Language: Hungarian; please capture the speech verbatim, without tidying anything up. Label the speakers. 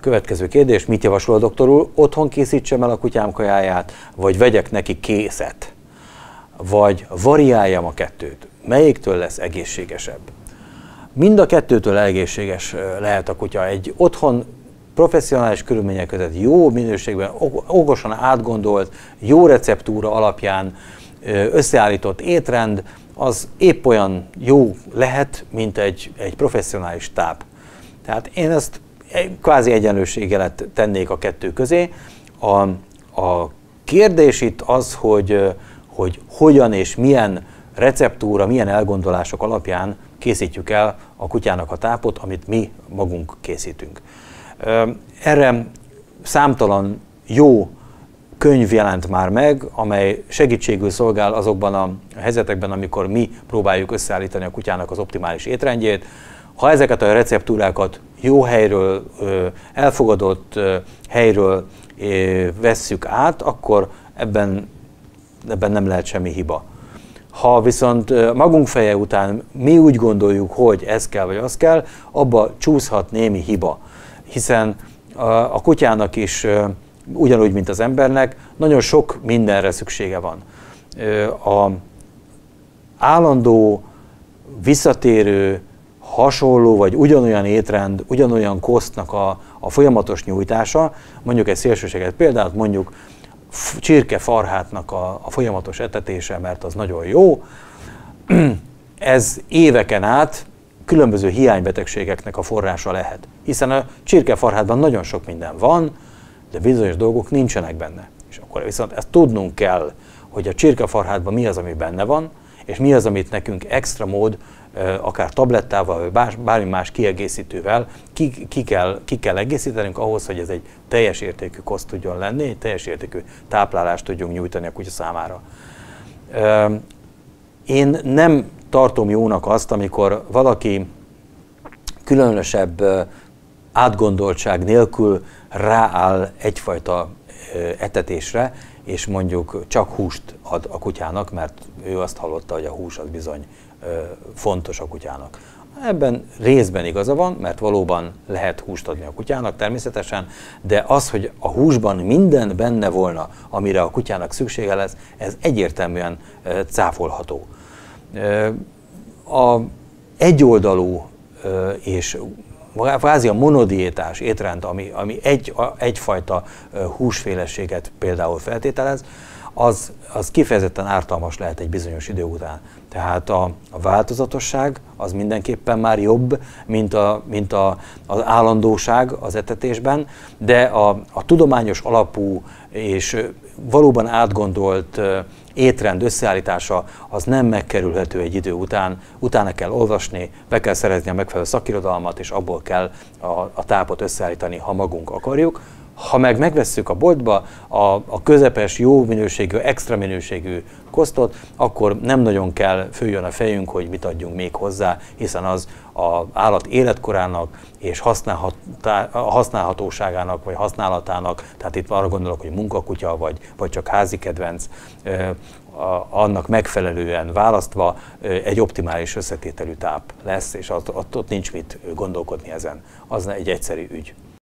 Speaker 1: Következő kérdés, mit javasol a doktor úr? Otthon készítsem el a kutyám kajáját, vagy vegyek neki készet? Vagy variáljam a kettőt? Melyiktől lesz egészségesebb? Mind a kettőtől egészséges lehet a kutya. Egy otthon professzionális körülmények között jó minőségben, okosan átgondolt, jó receptúra alapján összeállított étrend, az épp olyan jó lehet, mint egy, egy professzionális táp. Tehát én ezt kvázi egyenlőséggel tennék a kettő közé. A, a kérdés itt az, hogy, hogy hogyan és milyen receptúra, milyen elgondolások alapján készítjük el a kutyának a tápot, amit mi magunk készítünk. Erre számtalan jó könyv jelent már meg, amely segítségül szolgál azokban a helyzetekben, amikor mi próbáljuk összeállítani a kutyának az optimális étrendjét. Ha ezeket a receptúrákat jó helyről, elfogadott helyről vesszük át, akkor ebben, ebben nem lehet semmi hiba. Ha viszont magunk feje után mi úgy gondoljuk, hogy ez kell vagy az kell, abba csúszhat némi hiba. Hiszen a kutyának is, ugyanúgy, mint az embernek, nagyon sok mindenre szüksége van. A állandó, visszatérő, hasonló vagy ugyanolyan étrend, ugyanolyan kosztnak a, a folyamatos nyújtása, mondjuk egy szélsőséget példát, mondjuk csirkefarhátnak a, a folyamatos etetése, mert az nagyon jó, ez éveken át különböző hiánybetegségeknek a forrása lehet. Hiszen a csirkefarhátban nagyon sok minden van, de bizonyos dolgok nincsenek benne. És akkor viszont ezt tudnunk kell, hogy a csirkefarhátban mi az, ami benne van, és mi az, amit nekünk extra mód, akár tablettával, vagy bármi más kiegészítővel ki, ki, kell, ki kell egészítenünk ahhoz, hogy ez egy teljes értékű koszt tudjon lenni, egy teljes értékű táplálást tudjunk nyújtani a kutya számára. Én nem tartom jónak azt, amikor valaki különösebb átgondoltság nélkül rááll egyfajta etetésre, és mondjuk csak húst ad a kutyának, mert ő azt hallotta, hogy a hús az bizony fontos a kutyának. Ebben részben igaza van, mert valóban lehet húst adni a kutyának természetesen, de az, hogy a húsban minden benne volna, amire a kutyának szüksége lesz, ez egyértelműen cáfolható. A egyoldalú és kvázi a monodiétás étrend, ami, ami egy, egyfajta húsféleséget például feltételez, az, az kifejezetten ártalmas lehet egy bizonyos idő után. Tehát a, a változatosság az mindenképpen már jobb, mint, a, mint a, az állandóság az etetésben, de a, a tudományos alapú és valóban átgondolt étrend összeállítása az nem megkerülhető egy idő után, utána kell olvasni, be kell szerezni a megfelelő szakirodalmat, és abból kell a, a tápot összeállítani, ha magunk akarjuk. Ha meg megvesszük a boltba a, a közepes, jó minőségű, extra minőségű kosztot, akkor nem nagyon kell följön a fejünk, hogy mit adjunk még hozzá, hiszen az az állat életkorának és használhatóságának, vagy használatának, tehát itt arra gondolok, hogy munkakutya, vagy, vagy csak házi kedvenc, annak megfelelően választva egy optimális összetételű táp lesz, és ott, ott nincs mit gondolkodni ezen. Az egy egyszerű ügy.